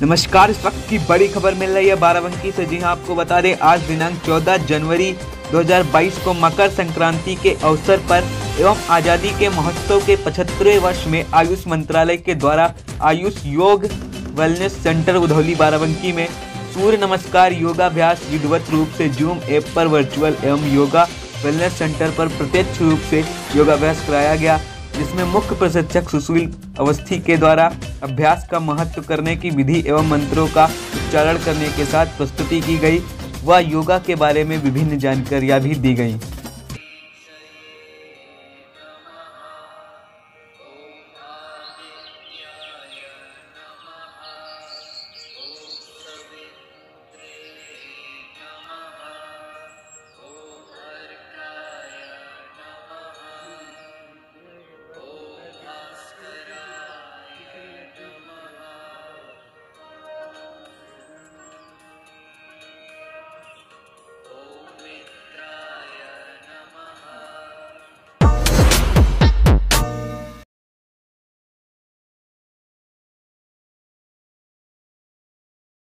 नमस्कार। इस वक्त की बड़ी खबर मिल रही है बाराबंकी से। जी हां, आपको बता दें आज दिनांक 14 जनवरी 2022 को मकर संक्रांति के अवसर पर एवं आज़ादी के महोत्सव के 75वें वर्ष में आयुष मंत्रालय के द्वारा आयुष योग वेलनेस सेंटर उधौली बाराबंकी में सूर्य नमस्कार योगाभ्यास विधिवत रूप से जूम ऐप पर वर्चुअल एवं योगा वेलनेस सेंटर पर प्रत्यक्ष रूप से योगाभ्यास कराया गया, जिसमें मुख्य प्रशिक्षक सुशील अवस्थी के द्वारा अभ्यास का महत्व करने की विधि एवं मंत्रों का उच्चारण करने के साथ प्रस्तुति की गई व योगा के बारे में विभिन्न जानकारियां भी दी गई।